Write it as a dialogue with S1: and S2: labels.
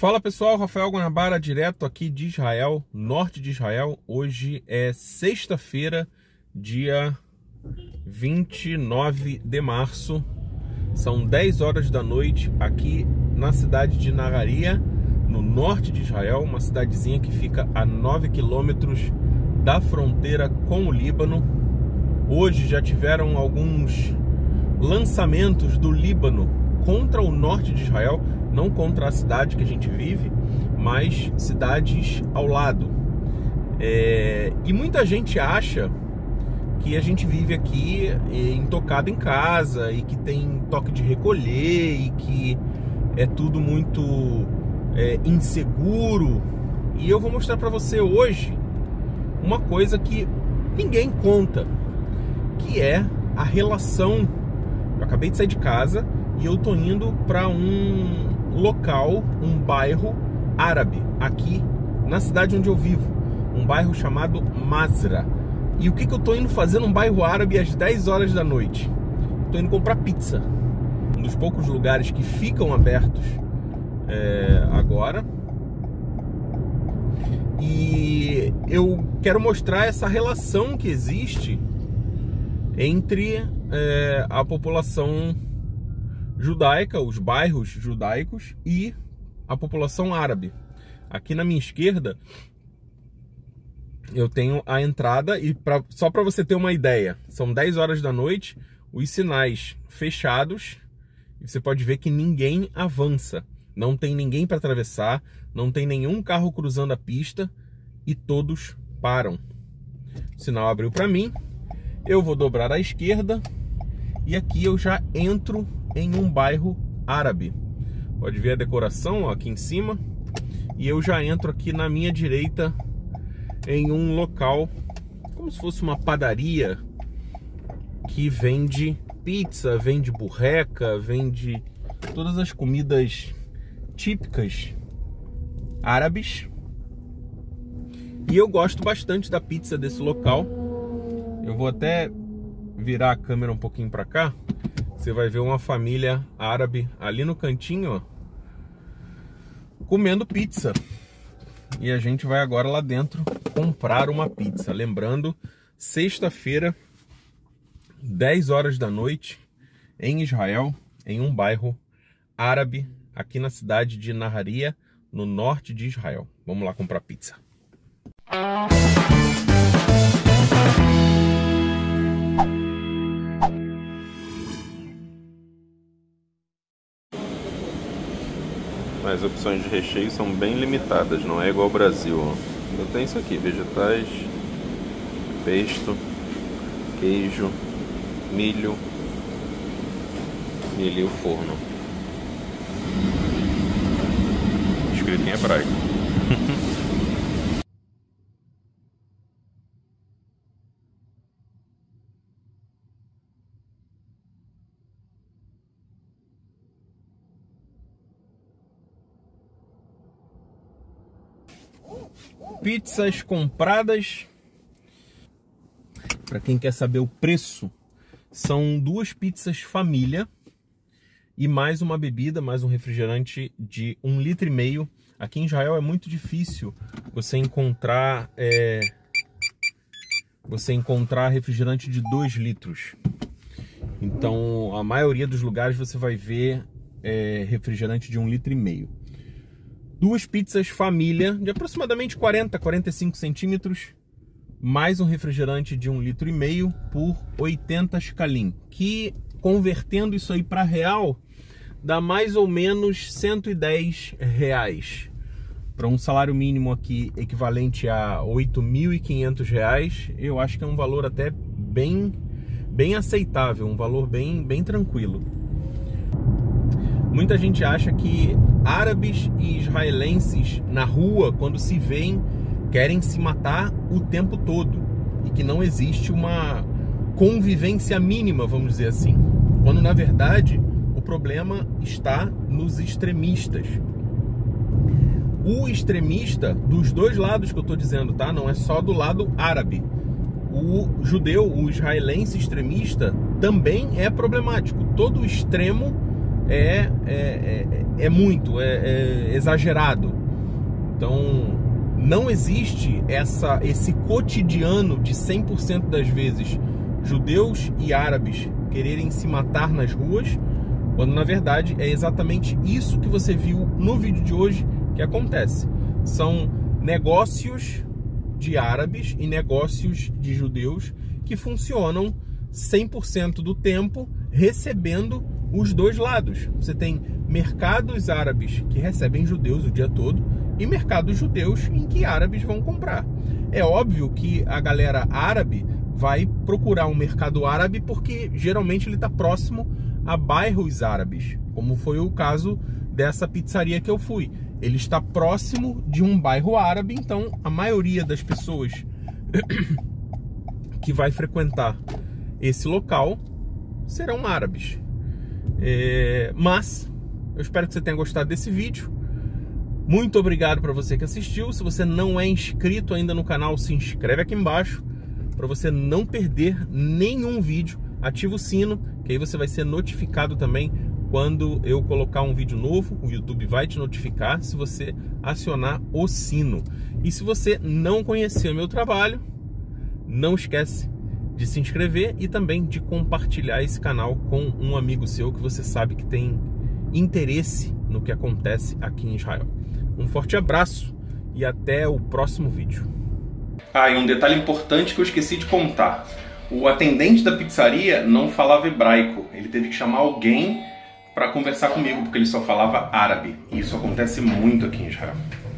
S1: Fala pessoal, Rafael Guanabara, direto aqui de Israel, norte de Israel. Hoje é sexta-feira, dia 29 de março. São 10 horas da noite aqui na cidade de Nahariya, no norte de Israel, uma cidadezinha que fica a 9 quilômetros da fronteira com o Líbano. Hoje já tiveram alguns lançamentos do Líbano contra o norte de Israel, não contra a cidade que a gente vive, mas cidades ao lado. E muita gente acha que a gente vive aqui intocado em casa e que tem toque de recolher e que é tudo muito inseguro. E eu vou mostrar para você hoje uma coisa que ninguém conta, que é a relação. Eu acabei de sair de casa e eu tô indo para um local, um bairro árabe aqui na cidade onde eu vivo, um bairro chamado Masra. E o que eu tô indo fazer num bairro árabe às 10 horas da noite? Tô indo comprar pizza, um dos poucos lugares que ficam abertos agora. E eu quero mostrar essa relação que existe entre a população judaica, os bairros judaicos, e a população árabe. Aqui na minha esquerda eu tenho a entrada, e só para você ter uma ideia, são 10 horas da noite, os sinais fechados, e você pode ver que ninguém avança, não tem ninguém para atravessar, não tem nenhum carro cruzando a pista, e todos param. O sinal abriu para mim, eu vou dobrar à esquerda, e aqui eu já entro em um bairro árabe. Pode ver a decoração, ó, aqui em cima. E eu já entro aqui na minha direita em um local como se fosse uma padaria que vende pizza, vende burreca, vende todas as comidas típicas árabes. E eu gosto bastante da pizza desse local. Eu vou até virar a câmera um pouquinho para cá. Você vai ver uma família árabe ali no cantinho, ó, comendo pizza. E a gente vai agora lá dentro comprar uma pizza. Lembrando, sexta-feira, 10 horas da noite, em Israel, em um bairro árabe, aqui na cidade de Nahariya, no norte de Israel. Vamos lá comprar pizza. As opções de recheio são bem limitadas, não é igual ao Brasil. Eu tenho isso aqui: vegetais, pesto, queijo, milho e o forno. Escrito em hebraico. Pizzas compradas. Para quem quer saber o preço, são 2 pizzas família e mais uma bebida, mais um refrigerante de 1,5 litros. Aqui em Israel é muito difícil você encontrar refrigerante de 2 litros. Então a maioria dos lugares você vai ver refrigerante de 1,5 litros. 2 pizzas família de aproximadamente 40 a 45 centímetros, mais um refrigerante de 1,5 litros por 80 shekalim, que convertendo isso aí para real, dá mais ou menos 110 reais. Para um salário mínimo aqui equivalente a 8.500 reais, eu acho que é um valor até bem aceitável, um valor bem tranquilo. Muita gente acha que árabes e israelenses na rua, quando se veem, querem se matar o tempo todo e que não existe uma convivência mínima, vamos dizer assim, quando na verdade o problema está nos extremistas. O extremista dos dois lados que eu estou dizendo, tá? Não é só do lado árabe. O judeu, o israelense extremista também é problemático. Todo extremo é muito, é exagerado. Então, não existe esse cotidiano de 100% das vezes judeus e árabes quererem se matar nas ruas, quando na verdade é exatamente isso que você viu no vídeo de hoje que acontece. São negócios de árabes e negócios de judeus que funcionam 100% do tempo recebendo os dois lados. Você tem mercados árabes que recebem judeus o dia todo e mercados judeus em que árabes vão comprar. É óbvio que a galera árabe vai procurar um mercado árabe porque geralmente ele está próximo a bairros árabes, como foi o caso dessa pizzaria que eu fui. Ele está próximo de um bairro árabe, então a maioria das pessoas que vai frequentar esse local serão árabes. Mas eu espero que você tenha gostado desse vídeo. Muito obrigado para você que assistiu. Se você não é inscrito ainda no canal, se inscreve aqui embaixo para você não perder nenhum vídeo. Ativa o sino, que aí você vai ser notificado também quando eu colocar um vídeo novo. O YouTube vai te notificar se você acionar o sino. E se você não conhecer o meu trabalho, não esquece de se inscrever e também de compartilhar esse canal com um amigo seu que você sabe que tem interesse no que acontece aqui em Israel. Um forte abraço e até o próximo vídeo. E um detalhe importante que eu esqueci de contar. O atendente da pizzaria não falava hebraico. Ele teve que chamar alguém para conversar comigo, porque ele só falava árabe. E isso acontece muito aqui em Israel.